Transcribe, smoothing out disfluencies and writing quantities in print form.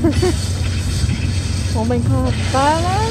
ผมเป็นข้าตายแล้ว